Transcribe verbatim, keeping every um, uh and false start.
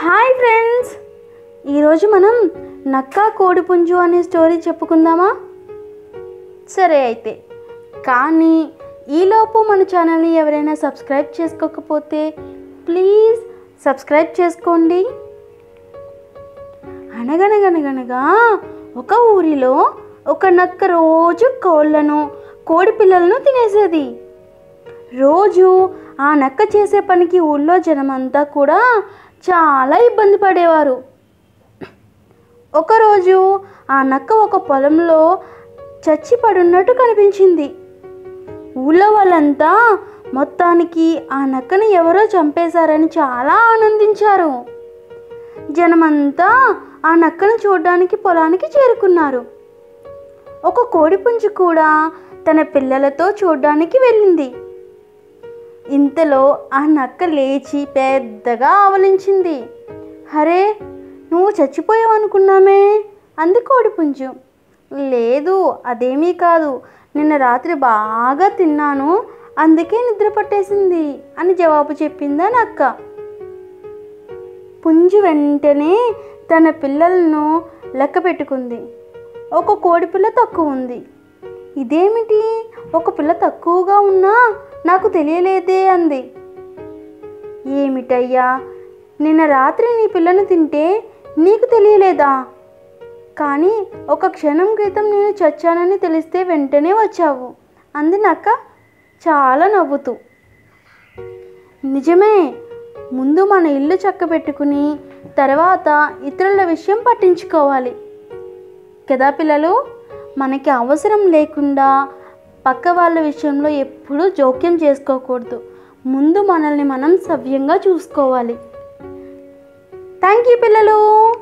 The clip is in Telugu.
హాయ్ ఫ్రెండ్స్, ఈరోజు మనం నక్క కోడిపుంజు అనే స్టోరీ చెప్పుకుందామా? సరే అయితే, కానీ ఈలోపు మన ఛానల్ని ఎవరైనా సబ్స్క్రైబ్ చేసుకోకపోతే ప్లీజ్ సబ్స్క్రైబ్ చేసుకోండి. అనగనగనగనగా ఒక ఊరిలో ఒక నక్క రోజు కోళ్ళను కోడి పిల్లలను తినేసేది. రోజు ఆ నక్క చేసే పనికి ఊళ్ళో జనమంతా కూడా చాలా ఇబ్బంది పడేవారు. ఒకరోజు ఆ నక్క ఒక పొలంలో చచ్చి పడున్నట్టు కనిపించింది. ఊళ్ళో వాళ్ళంతా మొత్తానికి ఆ నక్కని ఎవరో చంపేశారని చాలా ఆనందించారు. జనమంతా ఆ నక్కను చూడడానికి పొలానికి చేరుకున్నారు. ఒక కోడిపుంజు కూడా తన పిల్లలతో చూడడానికి వెళ్ళింది. ఇంతలో ఆ నక్క లేచి పెద్దగా ఆవలించింది. అరే, నువ్వు చచ్చిపోయావు అనుకున్నామే అంది కోడిపుంజు. లేదు, అదేమీ కాదు, నిన్న రాత్రి బాగా తిన్నాను, అందుకే నిద్ర పట్టేసింది అని జవాబు చెప్పిందా నక్క. పుంజు వెంటనే తన పిల్లలను లెక్క పెట్టుకుంది. ఒక కోడి పిల్ల తక్కువ ఉంది. ఇదేమిటి, ఒక పిల్ల తక్కువగా ఉన్నా నాకు తెలియలేదే అంది. ఏమిటయ్యా, నిన్న రాత్రి నీ పిల్లను తింటే నీకు తెలియలేదా? కానీ ఒక క్షణం క్రితం నేను చచ్చానని తెలిస్తే వెంటనే వచ్చావు అంది నక్క చాలా నవ్వుతూ. నిజమే, ముందు మన ఇల్లు చక్కబెట్టుకుని తర్వాత ఇతరుల విషయం పట్టించుకోవాలి కదా పిల్లలు. మనకి అవసరం లేకుండా పక్క వాళ్ళ విషయంలో ఎప్పుడూ జోక్యం చేసుకోకూడదు. ముందు మనల్ని మనం సవ్యంగా చూసుకోవాలి. థ్యాంక్ యూ పిల్లలు.